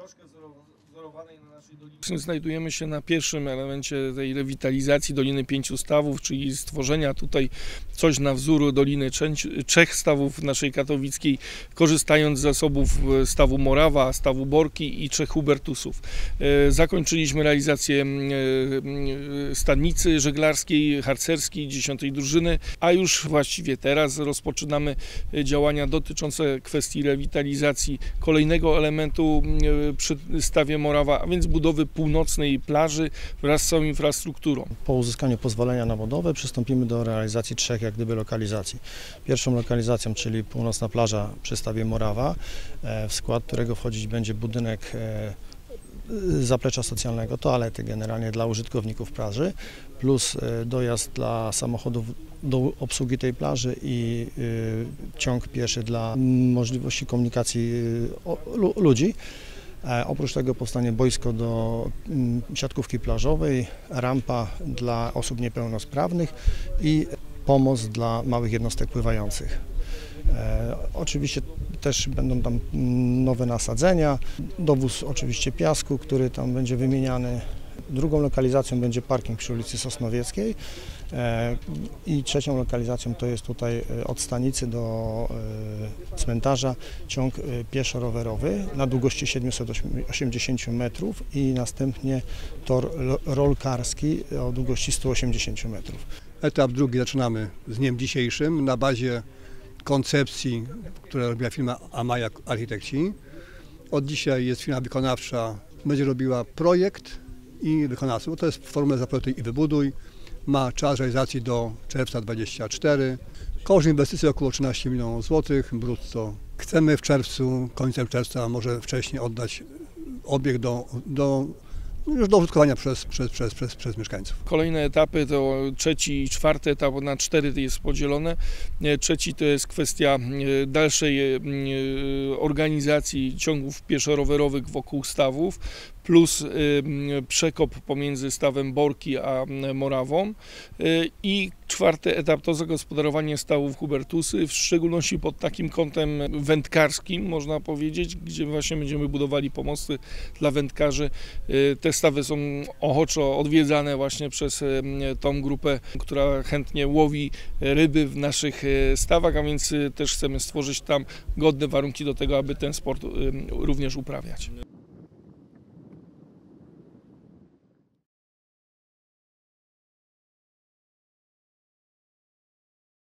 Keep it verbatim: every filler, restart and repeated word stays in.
troszkę wzorowanej na naszej dolinie. Znajdujemy się na pierwszym elemencie tej rewitalizacji Doliny Pięciu Stawów, czyli stworzenia tutaj coś na wzór Doliny Trzech Stawów naszej katowickiej, korzystając z zasobów stawu Morawa, stawu Borki i trzech Hubertusów. Zakończyliśmy realizację stadnicy żeglarskiej, harcerskiej, dziesiątej drużyny, a już właściwie teraz rozpoczynamy działania dotyczące kwestii rewitalizacji kolejnego elementu przy stawie Morawa, a więc budowy północnej plaży wraz z całą infrastrukturą. Po uzyskaniu pozwolenia na budowę przystąpimy do realizacji trzech jak gdyby lokalizacji. Pierwszą lokalizacją, czyli północna plaża przy stawie Morawa, w skład którego wchodzić będzie budynek zaplecza socjalnego, toalety generalnie dla użytkowników plaży, plus dojazd dla samochodów do obsługi tej plaży i ciąg pieszy dla możliwości komunikacji ludzi. Oprócz tego powstanie boisko do siatkówki plażowej, rampa dla osób niepełnosprawnych i pomost dla małych jednostek pływających. E, oczywiście też będą tam nowe nasadzenia, dowóz oczywiście piasku, który tam będzie wymieniany. Drugą lokalizacją będzie parking przy ulicy Sosnowieckiej e, i trzecią lokalizacją to jest tutaj od stanicy do e, cmentarza ciąg e, pieszo-rowerowy na długości siedemset osiemdziesiąt metrów i następnie tor rolkarski o długości stu osiemdziesięciu metrów. Etap drugi zaczynamy z dniem dzisiejszym na bazie koncepcji, które robiła firma Amaya Architekci. Od dzisiaj jest firma wykonawcza, będzie robiła projekt i wykonawców. To jest formę zaprojektuj i wybuduj. Ma czas realizacji do czerwca dwudziestego czwartego. Koszt inwestycji około trzynaście milionów złotych brutto. Chcemy w czerwcu, końcem czerwca, może wcześniej oddać obiekt do, do już do użytkowania przez, przez, przez, przez, przez mieszkańców. Kolejne etapy to trzeci i czwarty etap, na cztery jest podzielone. Trzeci to jest kwestia dalszej organizacji ciągów pieszo-rowerowych wokół stawów, plus przekop pomiędzy stawem Borki a Morawą. I czwarty etap to zagospodarowanie stawów Hubertusy, w szczególności pod takim kątem wędkarskim, można powiedzieć, gdzie właśnie będziemy budowali pomosty dla wędkarzy. Te stawy są ochoczo odwiedzane właśnie przez tą grupę, która chętnie łowi ryby w naszych stawach, a więc też chcemy stworzyć tam godne warunki do tego, aby ten sport również uprawiać.